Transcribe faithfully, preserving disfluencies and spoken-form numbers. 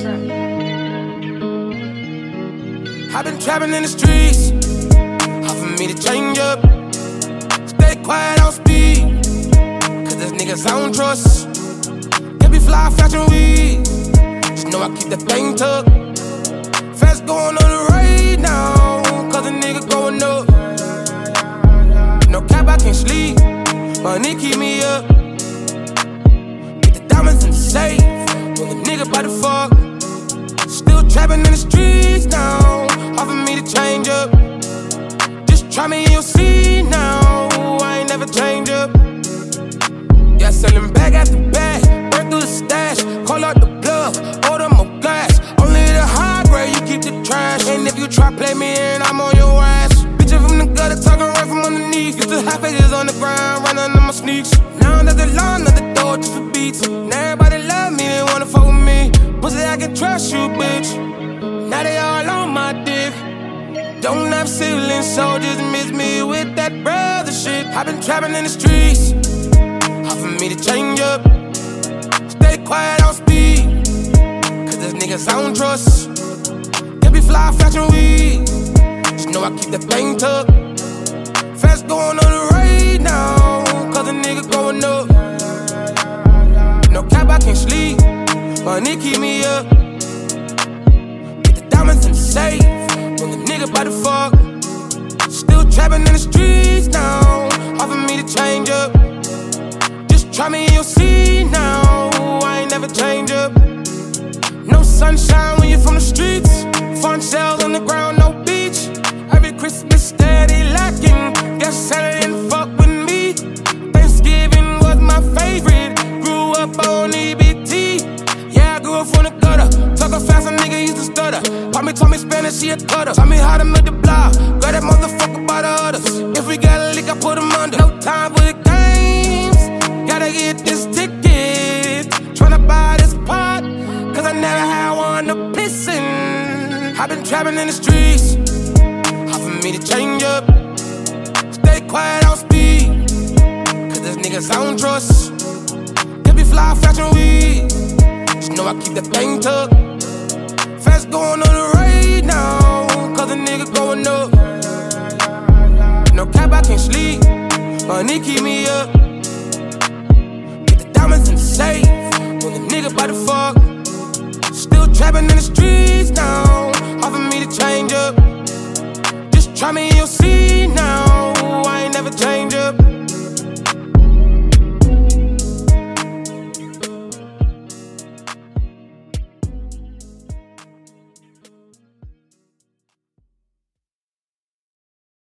I've been trapping in the streets, hard for me to change up. Stay quiet on speed, cause there's niggas I don't trust. Can't be fly, fashion weed, just know I keep that thing tucked. Fast going on the raid now, cause a nigga going up. No cap, I can't sleep, money keep me up. Get the diamonds in the safe, when the nigga by the fuck. Still trapping in the streets now, hard for me to change up. Just try me and you'll see now, I ain't never change up. Yeah, selling bag after bag, burn through the stash, call out the bluff, order more glass. Only the high grade, you keep the trash. And if you try play me in, I'm on your ass. Bitch from the gutter, talking right from underneath. Used to have faces on the ground, running under my sneaks. Now there's a line at the door just for beats. And everybody love me, they wanna fuck with me. Pussy, I can trust you, bitch. Now they all on my dick. Don't have siblings, so just miss me with that brother shit. I've been trapping in the streets, hard for me to change up. Stay quiet on speed, cause there's niggas I don't trust. Can't be fly, fashion weed, just know I keep that thing tucked. Fast going on the raid now, cause a nigga going up. No cap, I can't sleep, money keep me up. Get the diamonds in the safe, when the nigga by the fuck. Still trapping in the streets now, hard for me to change up. Just try me and you'll see now, I ain't never change up. No sunshine when you're from the streets, fun shells on the ground, no beach. Every Christmas steady lacking, guess Santa didn't fuck with me. Thanksgiving was my favorite, grew up on E B T. Yeah, I grew up from the gutter, talk fast, a nigga used to stutter. Mommy told me Spanish, she a cutter. Taught me how to make the block, grab that motherfucker by the others. If we got a lick, I put him under. No time for the games, gotta get this ticket. Tryna buy this pot, cause I never had one to piss in. I've been trapping in the streets, hard for me to change up. Stay quiet on speed, cause there's niggas I don't trust. Can't be fly, fashion weed, just know I keep that thing tucked. Fast going on the raid now, cause a nigga going up. No cap, I can't sleep, money keep me up. Get the diamonds in the safe, when the nigga by the fuck. Still trapping in the streets now, hard for me to change up. Just try me and you'll see.